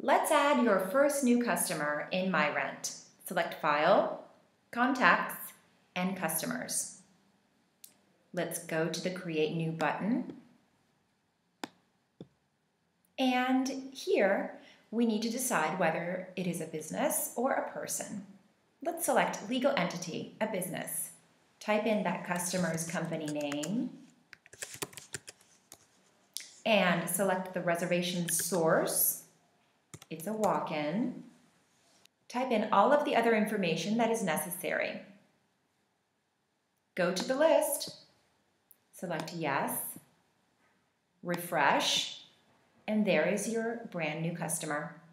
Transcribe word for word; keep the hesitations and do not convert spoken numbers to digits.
Let's add your first new customer in MyRent. Select File, Contacts, and Customers. Let's go to the Create New button. And here, we need to decide whether it is a business or a person. Let's select Legal Entity, a business. Type in that customer's company name. And select the reservation source. It's a walk-in. Type in all of the other information that is necessary. Go to the list. Select Yes. Refresh. And there is your brand new customer.